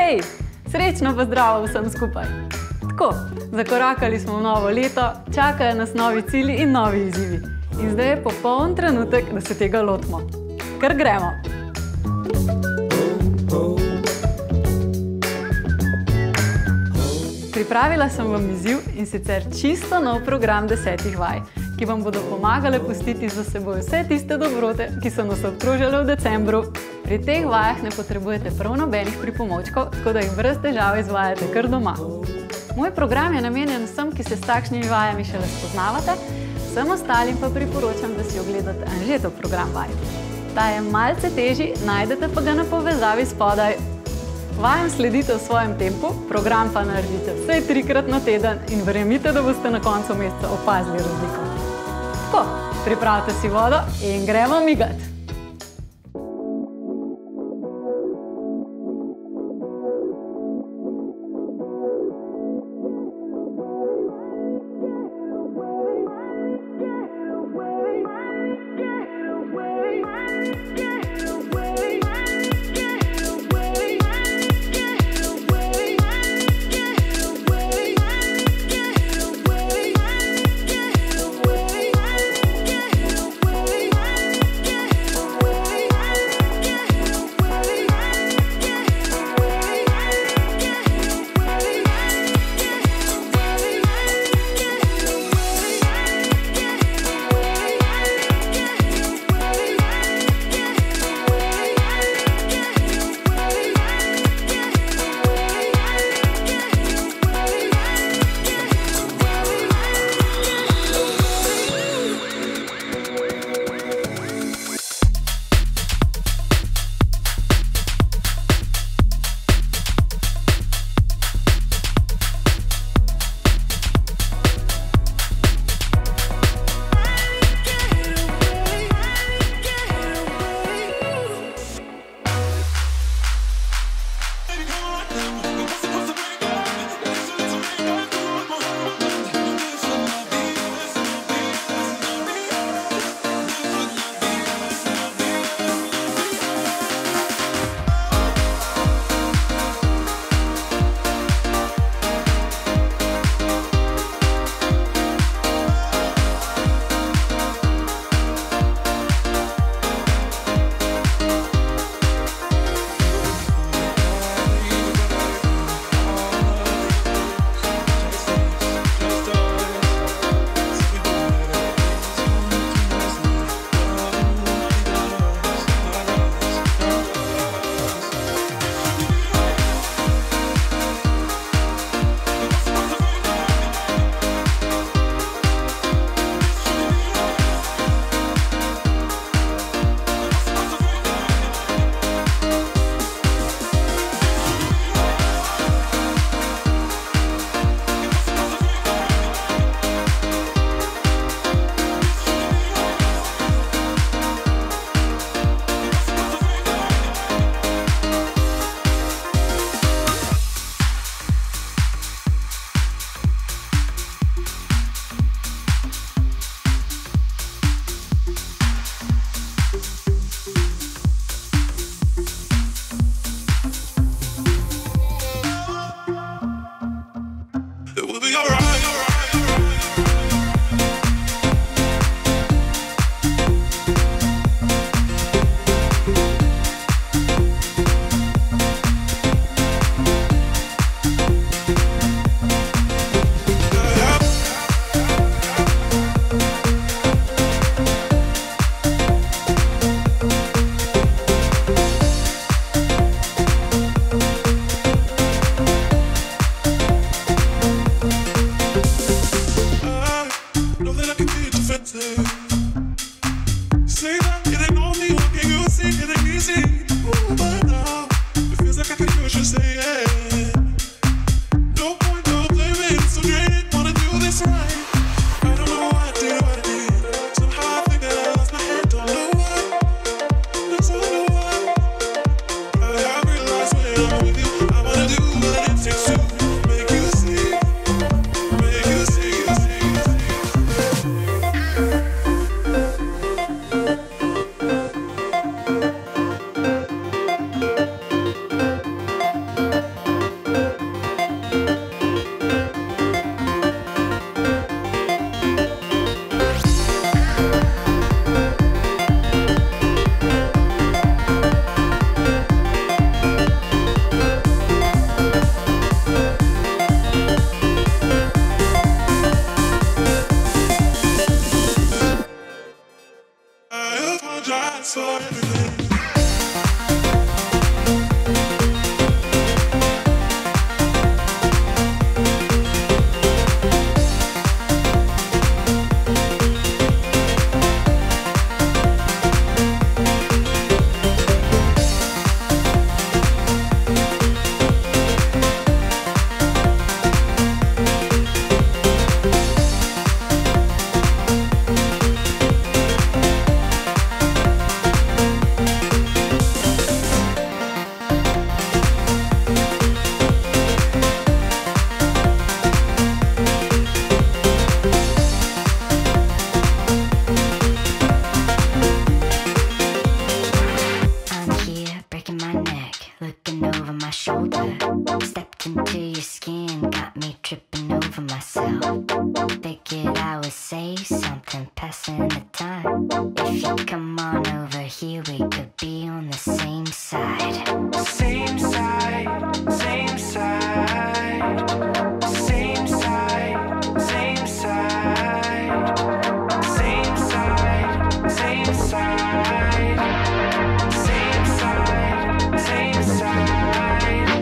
Hej, srečno pa zdravo vsem skupaj. Tako, zakorakali smo v novo leto, čakajo nas novi cilji in novi izzivi. In zdaj je popoln trenutek, da se tega lotimo. Kar gremo! Pripravila sem vam izziv in sicer čisto nov program 10 vaj, ki vam bodo pomagale pustiti za seboj vse tiste dobrote, ki so nas obkrožale v decembru. Pri teh vajah ne potrebujete prav nobenih pripomočkov, tako da jih brez težav izvajate kar doma. Moj program je namenjen vsem, ki se s takšnimi vajami šele spoznavate, vsem ostalim pa priporočam, da si ogledate Anžetov program vaj. Ta je malce težji, najdete pa ga na povezavi spodaj. Vajam sledite v svojem tempu, program pa naredite vsaj 3-krat na teden in verjemite, da boste na koncu meseca opazili razliko. Tako, pripravite si vodo in gremo migat! over my shoulder. Stepped into your skin, got me tripping over myself. Figured I would say something, passing the time. If you come on over here, we could be on the same side. Same side, same side. Same side, same side. Same side, same side. Same side, same side.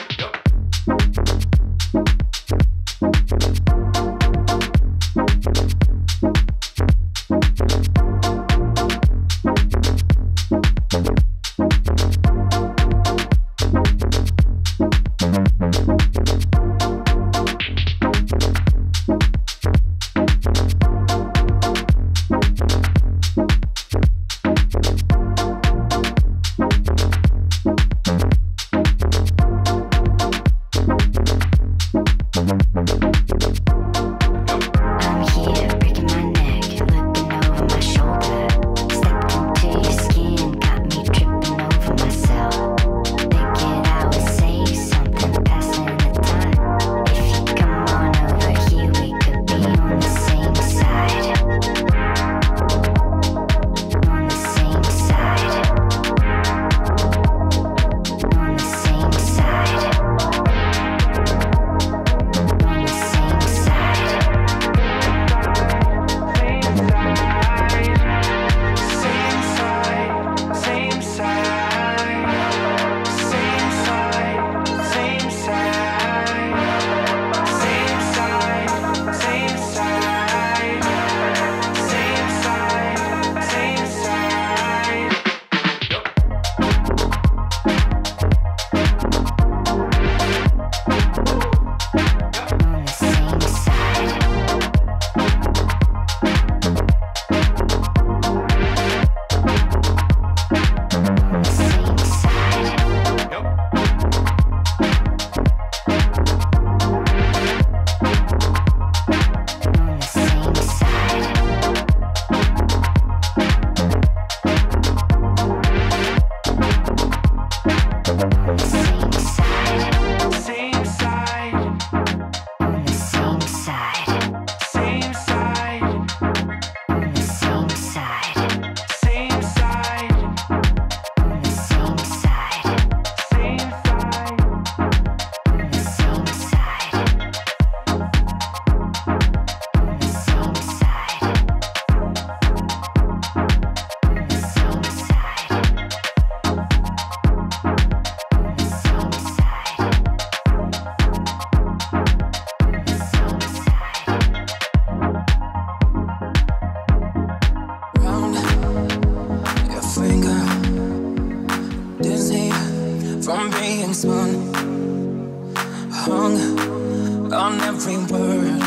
On every word,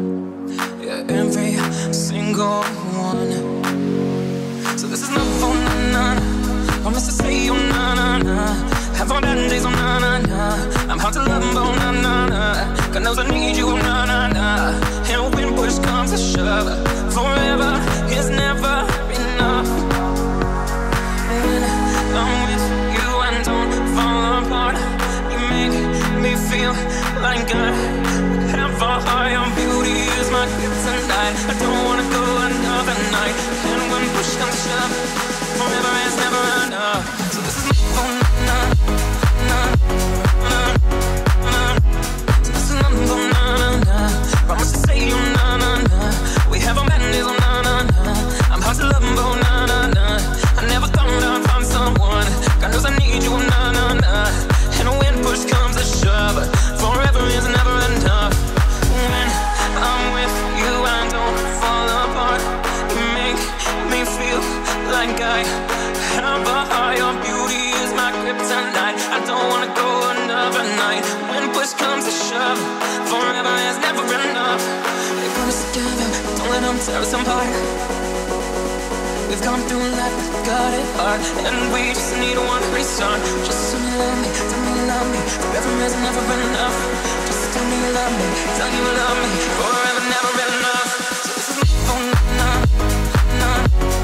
yeah, every single one. So this is not for na-na. Promise to say oh na-na-na. Have all bad days oh na-na-na. I'm hard to love oh na-na-na. God knows I need you oh na-na-na. And when push comes to shove, forever is never enough. When I'm with you and don't fall apart, you make me feel like I have a high on beauty is my gift tonight. I don't wanna go another night. And when push comes to shove, forever is never enough. So this is not for na na na na. So this is not for na na na. Promise to say you na na na. We have our madness on na na na. I'm hard to love oh na na na. I never thought I'd find someone. God knows I need you na na na. And when push comes to shove, forever is never enough. When I'm with you, I don't fall apart. You make me feel like I have a higher beauty is my kryptonite. I don't wanna go another night. When push comes to shove, forever is never enough. They put us together, don't let them tear us apart. We've gone through life, got it hard, and we just need one restart. Just tell me you love me, tell me you love me. Forever is never enough. Just tell me you love me, tell me you love me. Forever never enough. So this is oh na na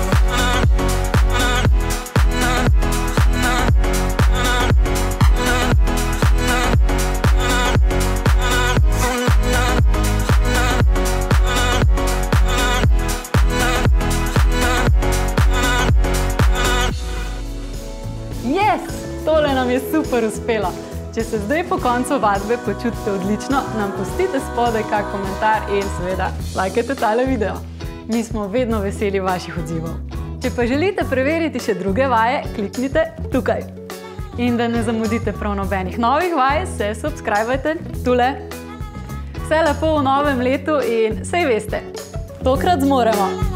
na na na na na na. Tole nam je super uspelo. Če se zdaj po koncu vadbe počutite odlično, nam pustite spodaj kak komentar in seveda lajkajte tale video. Mi smo vedno veseli vaših odzivov. Če pa želite preveriti še druge vaje, kliknite tukaj. In da ne zamudite prav nobenih novih vaj, se subscribajte tule. Vse lepo v novem letu in saj veste, tokrat zmoremo!